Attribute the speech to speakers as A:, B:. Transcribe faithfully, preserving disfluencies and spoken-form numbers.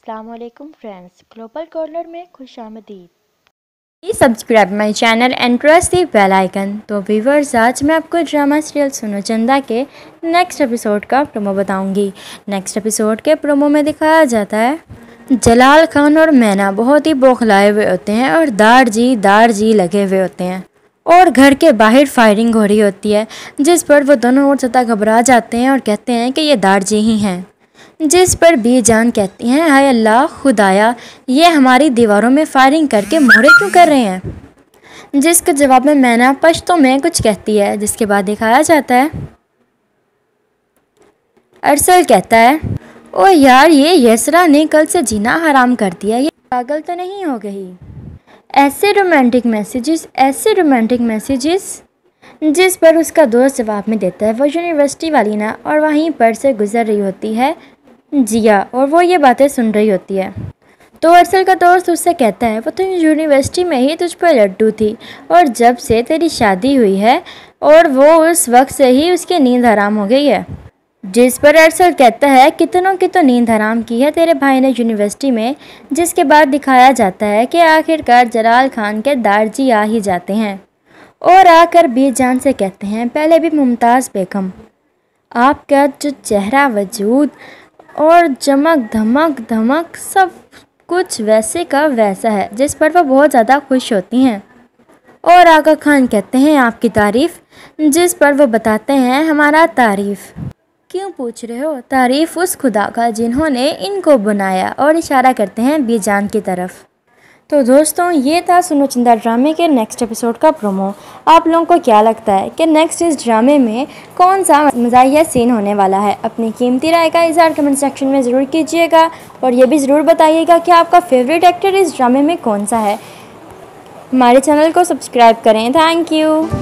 A: अस्सलाम वालेकुम friends, Global Corner में खुशामदीद।
B: Please subscribe my channel and press the bell icon. तो व्यूवर्स, आज मैं आपको ड्रामा सीरियल सुनो चंदा के नेक्स्ट एपिसोड का प्रोमो बताऊंगी। नेक्स्ट एपिसोड के प्रोमो में दिखाया जाता है जलाल खान और मैना बहुत ही बौखलाए हुए होते हैं और दार जी दार जी लगे हुए होते हैं और घर के बाहर फायरिंग हो रही होती है, जिस पर वो दोनों और ज़्यादा घबरा जाते हैं और कहते हैं कि ये दार जी ही हैं। जिस पर बीजान कहती हैं, हाय अल्लाह खुदाया, ये हमारी दीवारों में फायरिंग करके मोहरे क्यों कर रहे हैं। जिसके जवाब में मैना पश्तो में कुछ कहती है, जिसके बाद दिखाया जाता है अरसल कहता है, ओ यार, ये यसरा ने कल से जीना हराम कर दिया, ये पागल तो नहीं हो गई। ऐसे रोमांटिक मैसेजेस ऐसे रोमांटिक मैसेजेस जिस पर उसका दोस्त जवाब में देता है वो यूनिवर्सिटी वाली ना, और वहीं पर से गुजर रही होती है जिया और वो ये बातें सुन रही होती है। तो अरसल का दोस्त उससे कहता है, वो तो यूनिवर्सिटी में ही तुझ पर लड्डू थी और जब से तेरी शादी हुई है और वो उस वक्त से ही उसकी नींद हराम हो गई है। जिस पर अरसल कहता है, कितनों की तो नींद हराम की है तेरे भाई ने यूनिवर्सिटी में। जिसके बाद दिखाया जाता है कि आखिरकार जलाल खान के दारजी आ ही जाते हैं और आकर बीजान से कहते हैं, पहले भी मुमताज़ बेगम, आपका जो चेहरा वजूद और चमक धमक धमक सब कुछ वैसे का वैसा है। जिस पर वह बहुत ज़्यादा खुश होती हैं और आगा खान कहते हैं, आपकी तारीफ़। जिस पर वह बताते हैं, हमारा तारीफ़ क्यों पूछ रहे हो, तारीफ़ उस खुदा का जिन्होंने इनको बनाया, और इशारा करते हैं बीजान की तरफ। तो दोस्तों, ये था सुनो चंदा ड्रामे के नेक्स्ट एपिसोड का प्रोमो। आप लोगों को क्या लगता है कि नेक्स्ट इस ड्रामे में कौन सा मज़ाहिया सीन होने वाला है? अपनी कीमती राय का इज़हार कमेंट सेक्शन में ज़रूर कीजिएगा और ये भी ज़रूर बताइएगा कि आपका फेवरेट एक्टर इस ड्रामे में कौन सा है। हमारे चैनल को सब्सक्राइब करें। Thank you.